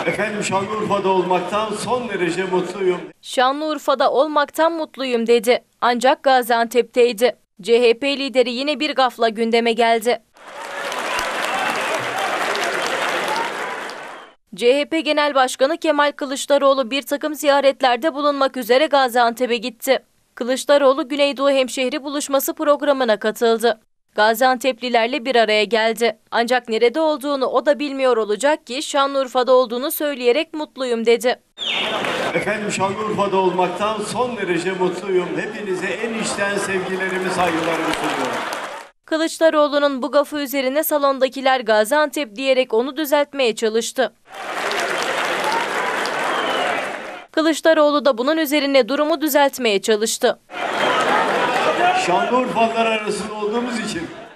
Efendim Şanlıurfa'da olmaktan son derece mutluyum. Şanlıurfa'da olmaktan mutluyum dedi. Ancak Gaziantep'teydi. CHP lideri yine bir gafla gündeme geldi. CHP Genel Başkanı Kemal Kılıçdaroğlu bir takım ziyaretlerde bulunmak üzere Gaziantep'e gitti. Kılıçdaroğlu Güneydoğu Hemşehri Buluşması programına katıldı. Gaziantep'lilerle bir araya geldi. Ancak nerede olduğunu o da bilmiyor olacak ki Şanlıurfa'da olduğunu söyleyerek mutluyum dedi. Efendim Şanlıurfa'da olmaktan son derece mutluyum. Hepinize en içten sevgilerimi, saygılarımı sunuyorum. Kılıçdaroğlu'nun bu gafı üzerine salondakiler Gaziantep diyerek onu düzeltmeye çalıştı. Kılıçdaroğlu da bunun üzerine durumu düzeltmeye çalıştı. Şanlıurfalılar arasında olduğumuz için